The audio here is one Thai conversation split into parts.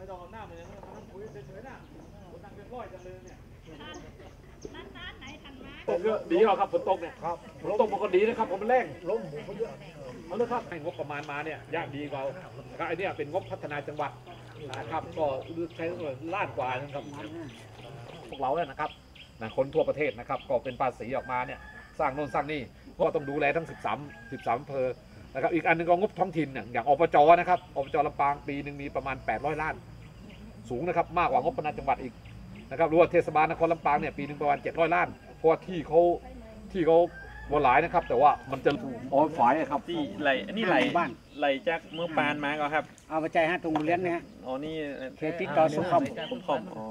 ไม่ต้องเอาหน้ามันยังไม่ต้องคุยเฉยๆนะคนนั่งเรียบร้อยจังเลยเนี่ยร้านไหนทันไหมผมเยอะดีหรอครับฝนตกเนี่ยครับฝนตกมันก็ดีนะครับผมมันแรงล้มหมูเขาเยอะเอาเลยครับให้งบประมาณมาเนี่ยยากดีกว่าไอ้นี่เป็นงบพัฒนาจังหวัดนะครับก็ใช้ล้านกว่านะครับพวกเราเนี่ยนะครับคนทั่วประเทศนะครับก็เป็นภาษีออกมาเนี่ยสร้างโน่นสร้างนี่ก็ต้องดูแลทั้ง13อำเภอนะครับอีกอันนึงก็งบท้องถิ่นอย่างอบจนะครับอบจลำปางปีหนึ่งมีประมาณ800 ล้านสูงนะครับมากกว่างบพัฒนาจังหวัดอีกนะครับรู้ว่าเทศบาลนครลำปางเนี่ยปีหนึ่งประมาณ700 ล้านเพราะว่าที่เขาบนหลายนะครับแต่ว่ามันจะฝ่ายครับที่ไหลอันนี้ไหลบ้านไหลจากเมืองปานมาก็ครับเอาไปใจฮะตรงเลี้ยนนะฮะอ๋อนี่เคติดต่อสุขภาพอ๋อ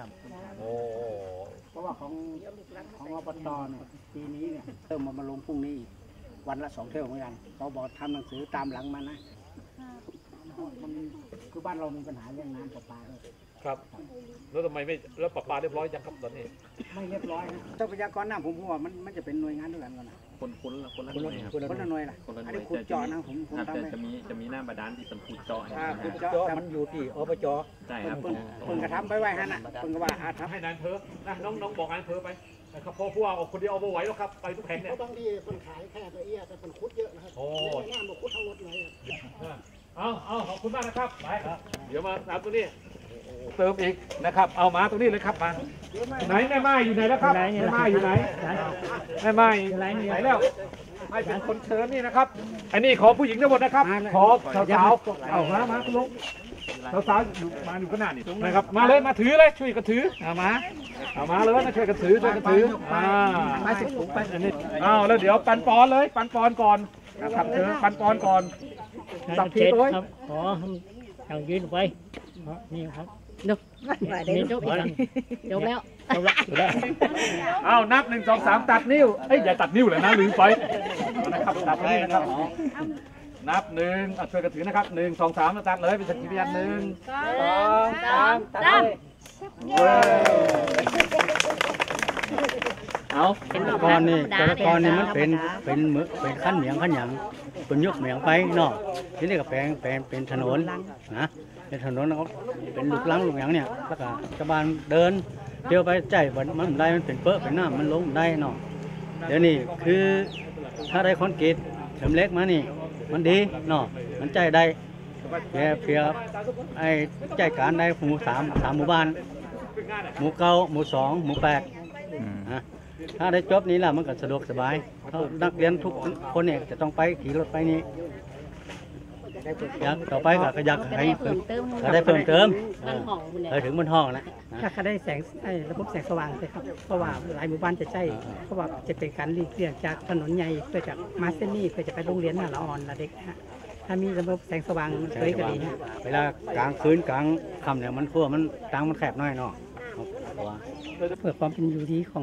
เพราะว่าของอบตเนี่ยปีนี้เนี่ยเริ่มมาลงพรุ่งนี้วันละ2 เที่ยวเหมือนกันเขาบอกทำหนังสือตามหลังมานะมันคือบ้านเรามีปัญหาเรื่องน้ำประปาด้วยครับแล้วทำไมไม่แล้วประปาเรียบร้อยยังครับตอนนี้ไม่เรียบร้อยนะทรัพยากรน้ำผมว่ามันจะเป็นหน่วยงานด้วยกันก่อนนะคนละหน่วยครับคนละหน่วยล่ะอันนี้ขุดเจาะนะผมทำจะมีหน้าบาดาลที่เป็นขุดเจาะขุดเจาะมันอยู่ที่อบจใช่ครับคนกระทำไปไว้ฮะน่ะคนก็ว่าทำให้นายอำเภอนะน้องบอกนายอำเภอไปนะครับพวกเอาคนเดียวเอาไปไหวแล้วครับไปทุกแห่งเนี่ยต้องดีคนขายแค่ละเอียดแต่คนคุดเยอะนะครับโอ้หน้ามันคุดทั้งหมดเลยเอาขอบคุณมากนะครับไปเดี๋ยวมาตามตัวนี้เติมอีกนะครับเอามาตรงนี้เลยครับมาไหนแม่ไม้อยู่ไหนแล้วครับแม่ไม้อยู่ไหนแม่ไม้ไหนแล้วให้เป็นคนเชิญนี่นะครับอันนี้ขอผู้หญิงทั้งหมดนะครับขอสาวๆเอามาคุณลุงสาวๆมาอยู่ขนาดนี้นะครับมาเลยมาถือเลยช่วยกันถือเอามาเลยมาช่วยกันถือมาสิผมไปอันนี้เอาแล้วเดี๋ยวปันปอนเลยปันปอนก่อนนะครับเชิญปันปอนก่อนสับทีด้วยอ๋ออย่างยืนไปนี่ครับจบนี่จบแล้วเอานับ1 2 3ตัดนิ้วอย่าตัดนิ้วเลยนะลืมไปนะครับตัดนี่นะครับนับ1ช่วยกันถือนะครับ1 2 3ตัดเลยเป็นสัญญาณ1 2 3ตัดเอาก้อนนี่มันเป็นมือเป็นขั้นเหมียงขั้นหยางเป็นยกเหมียงไปเนาะที่นี่ก็แปลงเป็นถนนนะเป็นถนนนะครับเป็นลูกลังลูกหยางเนี่ยแล้วก็ชาวบ้านเดินเที่ยวไปใจมันได้มันเป็นเปื้อเป็นน้ำมันลงได้เนาะเดี๋ยวนี้คือถ้าได้คอนกรีตเข็มเล็กมานี่มันดีเนาะมันใจได้เพียไอ้ใจการได้หมู่3หมู่บ้านหมู่9หมู่2หมู่8นะถ้าได้จบนี้ล่ะมันก็สะดวกสบายนักเรียนทุกคนเนี่ยจะต้องไปขี่รถไปนี่อยากต่อไปก็อยากให้ได้เพิ่มเติมถึงบนห้องนะถ้าเขาได้แสงระบบแสงสว่างเลยครับเพราะว่าหลายหมู่บ้านจะใช้เพราะว่าจะเป็นการหลีกเลี่ยงจากถนนใหญ่เพื่อจากมาเส้นนี้เพื่อจะไปโรงเรียนน่ะละอ่อนละเด็กฮะถ้ามีระบบแสงสว่างเลยก็ดีฮะเวลากลางคืนกลางค่ำเนี่ยมันขั้วมันตังมันแคบน้อยเนาะเพื่อความเป็นอยู่ดีของ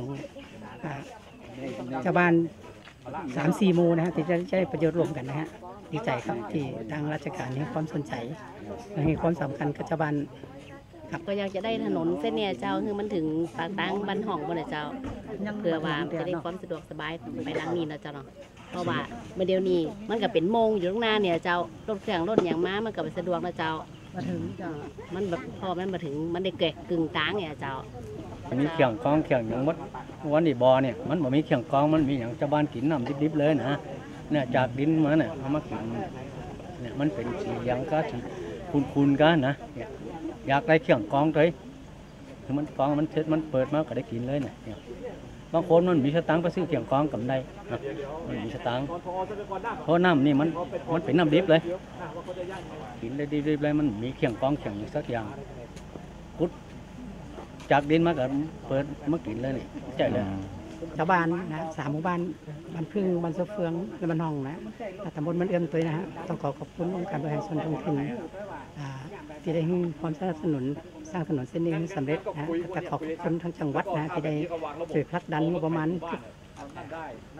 ชาวบ้าน3-4 หมู่นะฮะที่จะใช้ประโยชน์ร่วมกันนะฮะดีใจครับที่ทางราชการให้ความสนใจให้ความสำคัญกับชาวบ้านครับก็อยากจะได้ถนนเส้นเนี่ยเจ้าคือมันถึงปากตังบ้านห้องบนเจ้าเพื่อว่าจะได้ความสะดวกสบายไปทางนี้นะเจ้าเนาะเพราะว่าเมื่อเดี๋ยวนี้มันก็เป็นโมงอยู่ตรงหน้าเนี่ยเจ้ารถเครื่องรถอย่างม้ามันก็สะดวกนะเจ้ามาถึงเจ้ามันแบบพอมันมาถึงมันได้เกิดกึ่งกลางเนี่ยเจ้ามีเขียงกองเขียงอย่างมดวันนี้บ่อเนี่ยมันบ่มีเขียงกองมันมีอย่างชาวบ้านกินน้ำดิบๆเลยนะเนี่ยจากดินมาเนี่ยเอามากินเนี่ยมันเป็นสียังก็สีคูนๆกันนะอยากได้เขียงกองเลยคือมันกองมันเช็ดมันเปิดมาก็ได้กินเลยเนี่ยบางคนมันมีสตังค์ไปซื้อเขียงกองกับได้มันมีสตังค์เพราะน้ำนี่มันเป็นน้ำดิบเลยกินได้ดิบๆเลยมันมีเขียงกองเขียงสักอย่างกุดจากดินมาก็เปิดมากินเลยนี่ใช่เลยชาวบ้านนะ3 หมู่บ้านบ้านพึ่งบ้านเสเฟืองและบ้านห้องนะตำบลบ้านเอื้อมตัวนะฮะต้องขอบคุณองค์การบริหารส่วนท้องถิ่นที่ได้ให้ความสนับสนุนสร้างถนนเส้นนี้ให้สำเร็จนะแต่ขอบคุณทั้งจังหวัดนะที่ได้ช่วยผลักดันงบประมาณ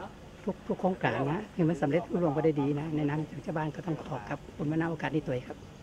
ทุกโครงการนะให้มันสำเร็จรุ่งเรืองไปได้ดีนะในนั้นชาวบ้านก็ต้องขอบคุณมาณโอกาสนี้ตัวครับ